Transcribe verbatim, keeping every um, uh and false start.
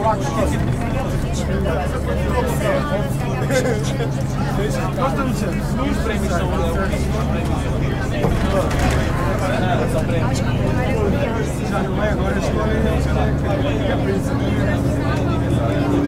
Os prêmios são já não é agora, a escola é